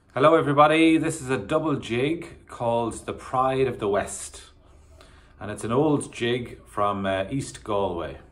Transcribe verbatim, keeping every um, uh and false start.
Hello everybody, this is a double jig called the Pride of the West, and it's an old jig from uh, East Galway.